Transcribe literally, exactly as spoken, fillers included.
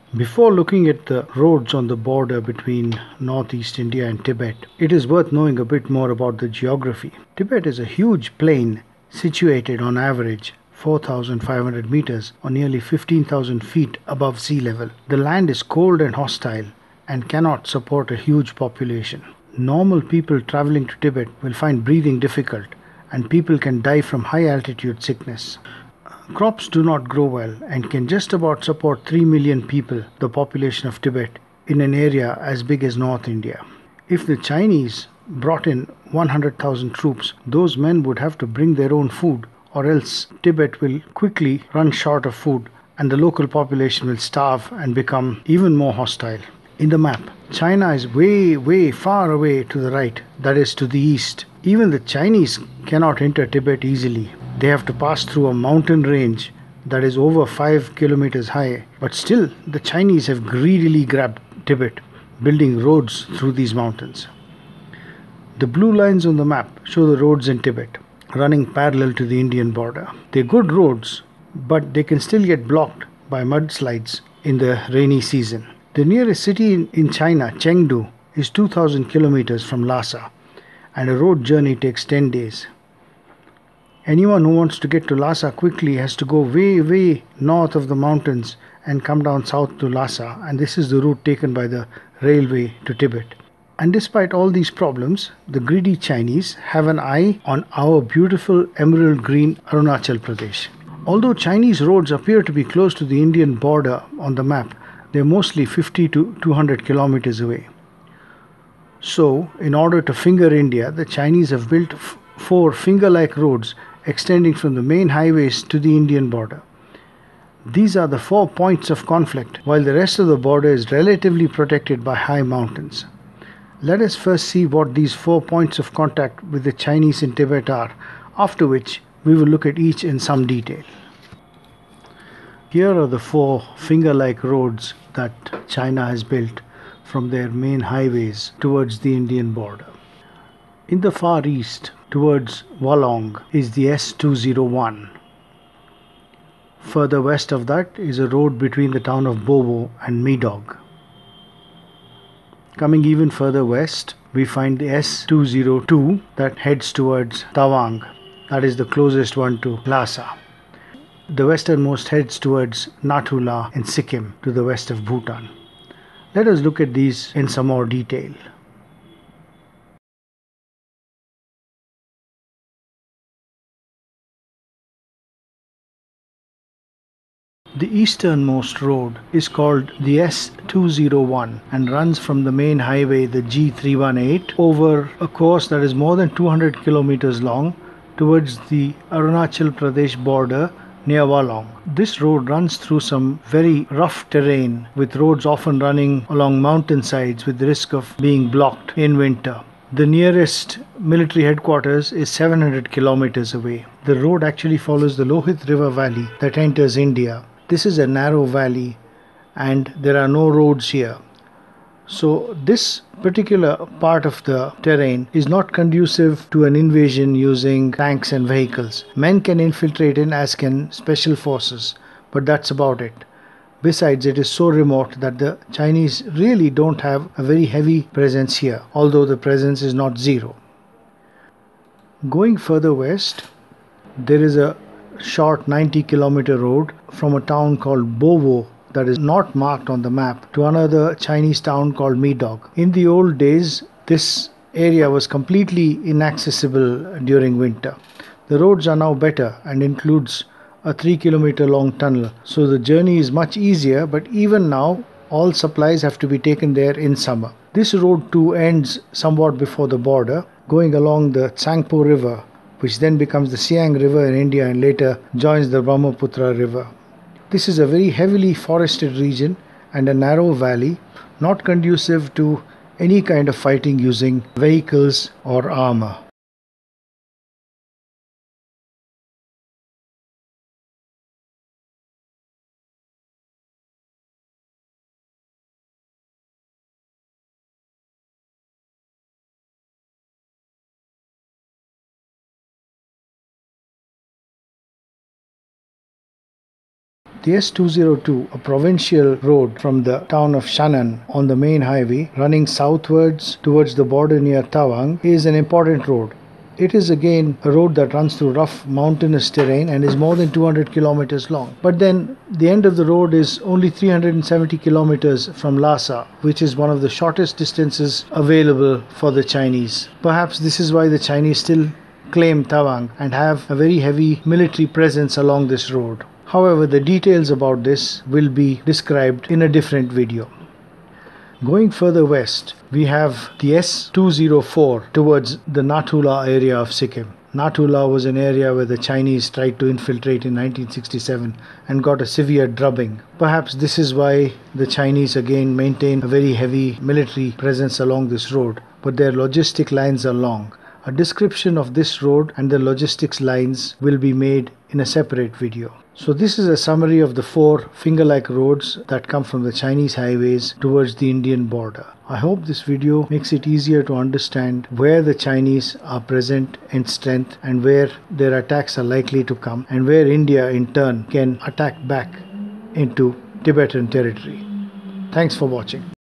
Before looking at the roads on the border between northeast India and Tibet, it is worth knowing a bit more about the geography. Tibet is a huge plain situated on average four thousand five hundred meters or nearly fifteen thousand feet above sea level. The land is cold and hostile and cannot support a huge population. Normal people traveling to Tibet will find breathing difficult, and people can die from high altitude sickness. Crops do not grow well and can just about support three million people, the population of Tibet, in an area as big as North India. If the Chinese brought in one hundred thousand troops, those men would have to bring their own food, or else Tibet will quickly run short of food and the local population will starve and become even more hostile. In the map, China is way, way far away to the right, that is to the east. Even the Chinese cannot enter Tibet easily. They have to pass through a mountain range that is over five kilometers high, but still the Chinese have greedily grabbed Tibet, building roads through these mountains. The blue lines on the map show the roads in Tibet, running parallel to the Indian border. They're good roads, but they can still get blocked by mudslides in the rainy season. The nearest city in, in China, Chengdu, is two thousand kilometers from Lhasa, and a road journey takes ten days. Anyone who wants to get to Lhasa quickly has to go way, way north of the mountains and come down south to Lhasa, and this is the route taken by the railway to Tibet. And despite all these problems, the greedy Chinese have an eye on our beautiful emerald green Arunachal Pradesh. Although Chinese roads appear to be close to the Indian border on the map, they are mostly fifty to two hundred kilometers away. So, in order to finger India, the Chinese have built f- four finger-like roads extending from the main highways to the Indian border. These are the four points of conflict, while the rest of the border is relatively protected by high mountains. Let us first see what these four points of contact with the Chinese in Tibet are, after which we will look at each in some detail. Here are the four finger-like roads that China has built from their main highways towards the Indian border. In the far east, towards Walong, is the S two oh one. Further west of that is a road between the town of Bobo and Medog. Coming even further west, we find the S two oh two that heads towards Tawang, that is the closest one to Lhasa. The westernmost heads towards Nathula in Sikkim, to the west of Bhutan. Let us look at these in some more detail. The easternmost road is called the S two oh one and runs from the main highway, the G three eighteen, over a course that is more than two hundred kilometers long towards the Arunachal Pradesh border near Walong. This road runs through some very rough terrain, with roads often running along mountainsides with the risk of being blocked in winter. The nearest military headquarters is seven hundred kilometers away. The road actually follows the Lohit river valley that enters India. This is a narrow valley and there are no roads here. So this particular part of the terrain is not conducive to an invasion using tanks and vehicles. Men can infiltrate in, as can special forces, but that's about it. Besides, it is so remote that the Chinese really don't have a very heavy presence here, although the presence is not zero. Going further west, there is a short ninety kilometer road from a town called Bobo that is not marked on the map to another Chinese town called Medog. In the old days, this area was completely inaccessible during winter. The roads are now better and includes a three kilometer long tunnel, so the journey is much easier, but even now all supplies have to be taken there in summer. This road too ends somewhat before the border, going along the Tsangpo River, which then becomes the Siang River in India and later joins the Brahmaputra River. This is a very heavily forested region and a narrow valley, not conducive to any kind of fighting using vehicles or armor. The S two oh two, a provincial road from the town of Shannon on the main highway running southwards towards the border near Tawang, is an important road. It is again a road that runs through rough mountainous terrain and is more than two hundred kilometers long. But then the end of the road is only three hundred seventy kilometers from Lhasa, which is one of the shortest distances available for the Chinese. Perhaps this is why the Chinese still claim Tawang and have a very heavy military presence along this road. However, the details about this will be described in a different video. Going further west, we have the S two oh four towards the Nathula area of Sikkim. Nathula was an area where the Chinese tried to infiltrate in nineteen sixty-seven and got a severe drubbing. Perhaps this is why the Chinese again maintain a very heavy military presence along this road, but their logistic lines are long. A description of this road and the logistics lines will be made in a separate video. So this is a summary of the four finger-like roads that come from the Chinese highways towards the Indian border. I hope this video makes it easier to understand where the Chinese are present in strength and where their attacks are likely to come, and where India in turn can attack back into Tibetan territory. Thanks for watching.